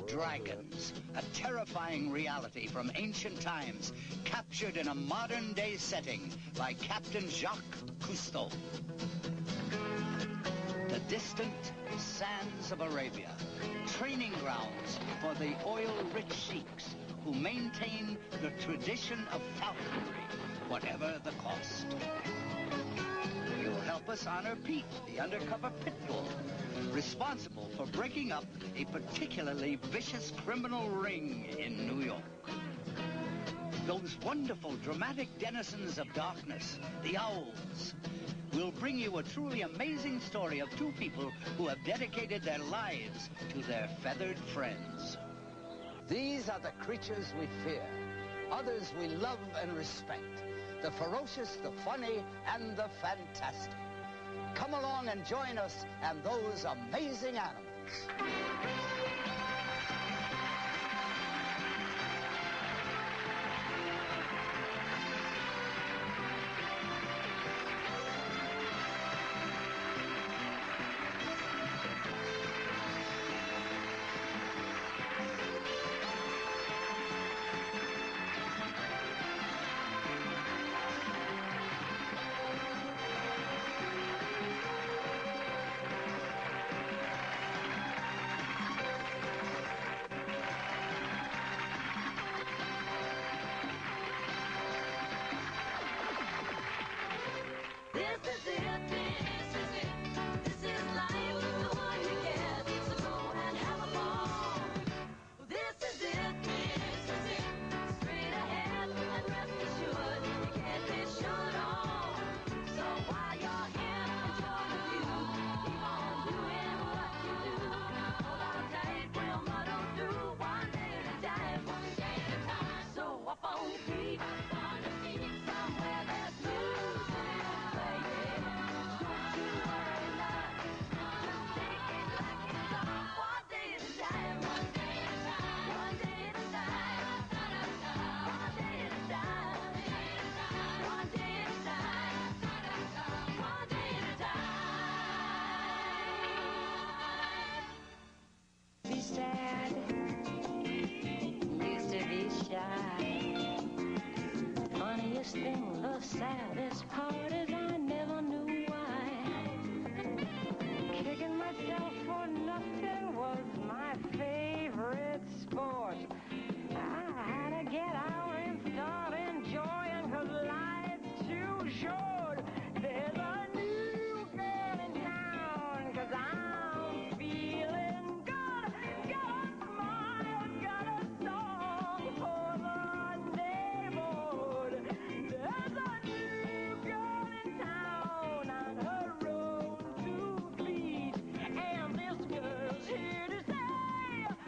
Dragons, a terrifying reality from ancient times, captured in a modern-day setting by Captain Jacques Cousteau. The distant sands of Arabia, training grounds for the oil-rich sheiks who maintain the tradition of falconry, whatever the cost. You'll help us honor Pete, the undercover pit bull, responsible for breaking up a particularly vicious criminal ring in New York. Those wonderful, dramatic denizens of darkness, the owls, will bring you a truly amazing story of two people who have dedicated their lives to their feathered friends. These are the creatures we fear. Others we love and respect. The ferocious, the funny, and the fantastic. Come along and join us and those amazing animals. Funniest thing, the saddest part is I never knew why. Kicking myself for nothing was my favorite sport. I had to get out and start enjoying, 'cause life's too short. There's a new girl in town, 'cause I'm feeling good. Got a smile, got a song for the neighborhood. There's a new girl in town on her own 2 feet, and this girl's here to say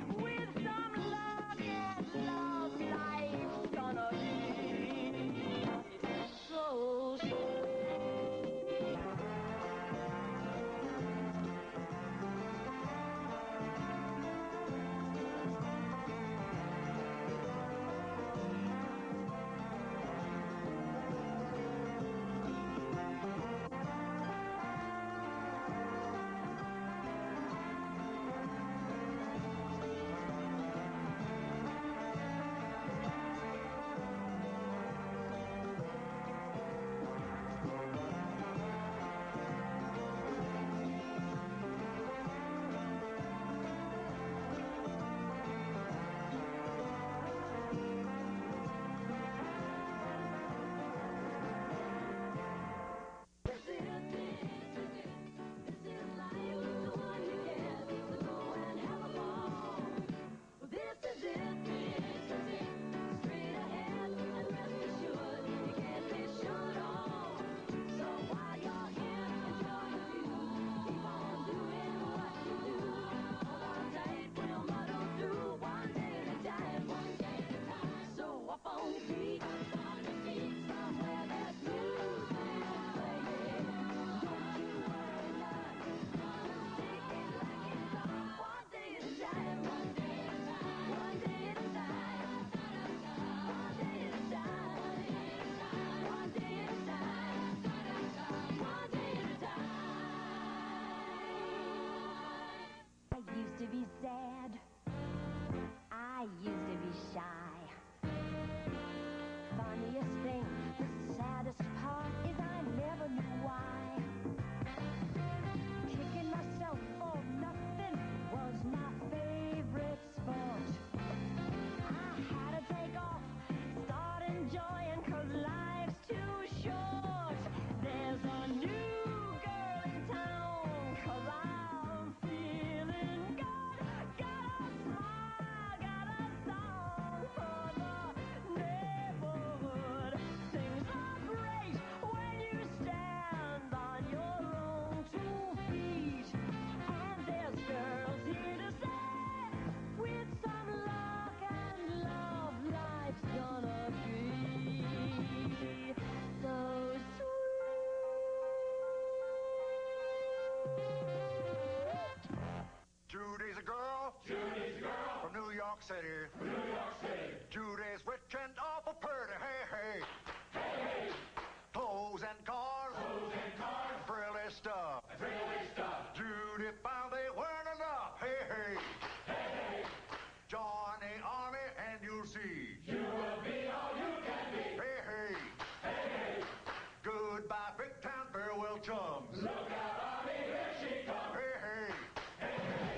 York City. New York City. Judy's rich and awful pretty. Hey, hey. Hey, hey. Clothes and cars. Clothes and cars. Frilly stuff. Frilly stuff. Judy found they weren't enough. Hey, hey. Hey, hey. Join the army and you'll see. You will be all you can be. Hey, hey. Hey, hey. Goodbye, big town, farewell, chums. Look out, army, here she comes. Hey, hey. Hey, hey.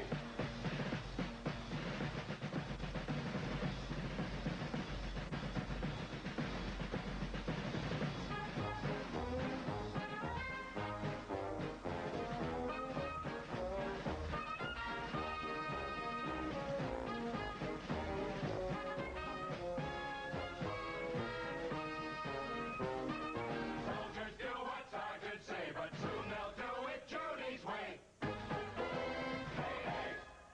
Soldiers do what sergeants say, but soon they'll do it Judy's way. Hey, hey.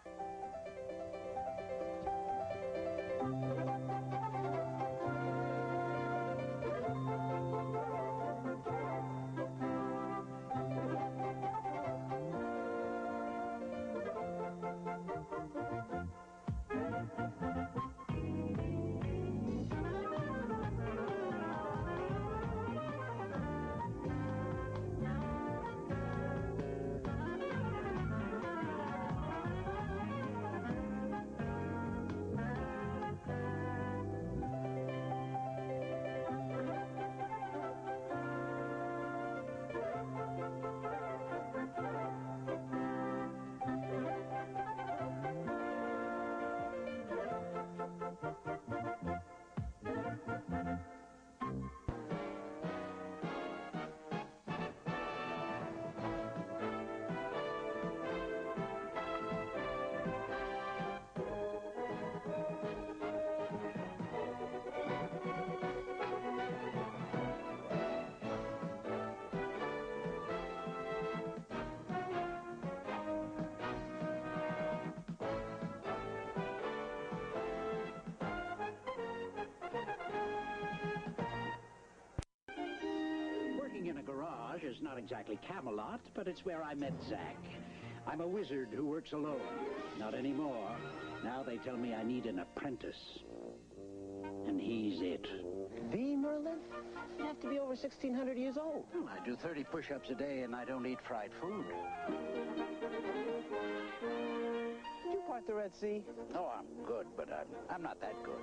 Working in a garage is not exactly Camelot, but it's where I met Zack. I'm a wizard who works alone. Not anymore. Now they tell me I need an apprentice. And he's it. The Merlin? You have to be over 1,600 years old. Well, I do 30 push-ups a day and I don't eat fried food. Did you part the Red Sea? Oh, I'm good, but I'm not that good.